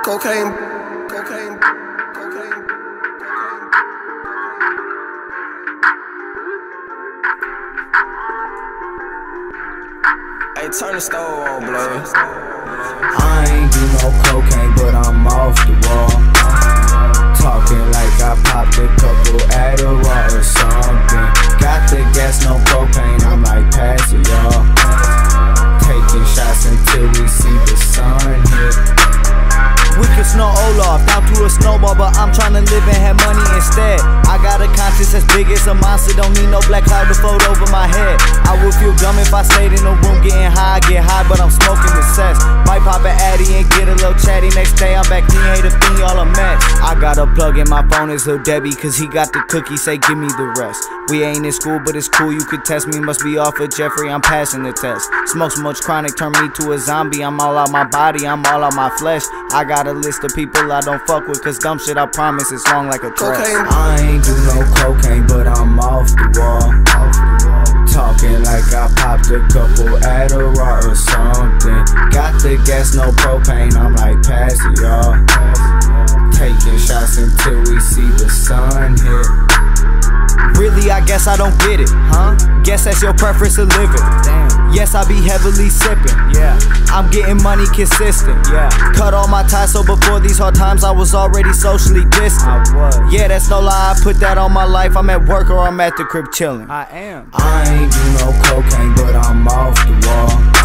Cocaine. Hey, turn the stove on, blood. I ain't do no cocaine, but I'm off the wall. Talking like I popped a couple Adderall or something. Got the gas, no propane, I'm like, pass it, y'all. Taking shots until we see the sun hit. We can snow Olaf down to a snowball, but I'm tryna live and have money instead. I got a conscience as big as a monster, don't need no black cloud to float over my head. I would feel dumb if I stayed in a room getting high, get high, but I'm smoking the cess. Might pop an addy and get a little chatty. Next day I'm back, he ain't a thing, all a mess. I got a plug in my phone, it's Lil Debbie, cause he got the cookie, say give me the rest. We ain't in school, but it's cool, you could test me, must be off of Jeffrey, I'm passing the test. Smoke so much chronic, turn me to a zombie, I'm all out my body, I'm all out my flesh. I got a list of people I don't fuck with, cause dumb shit I promise it's long like a dress. I ain't do no cocaine, but I'm off the wall. Talking like I popped a couple Adderall or something. Got the gas, no propane, I'm like, pass it, y'all. Taking shots until we see the sun hit. Really, I guess I don't get it, huh? Guess that's your preference to live it. Damn. Yes, I be heavily sipping. Yeah. I'm getting money consistent. Yeah. Cut all my ties, so before these hard times I was already socially distant. I was. Yeah, that's no lie, I put that on my life. I'm at work or I'm at the crib chilling. I am. I ain't do no cocaine, but I'm off the wall.